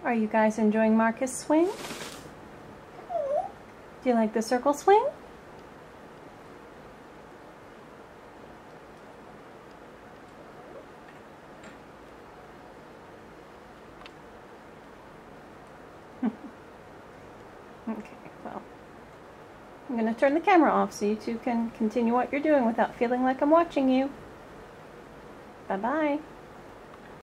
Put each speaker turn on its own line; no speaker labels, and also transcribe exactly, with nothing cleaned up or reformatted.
Are you guys enjoying Marcus' swing? Do you like the circle swing? Okay, well, I'm going to turn the camera off so you two can continue what you're doing without feeling like I'm watching you. Bye-bye.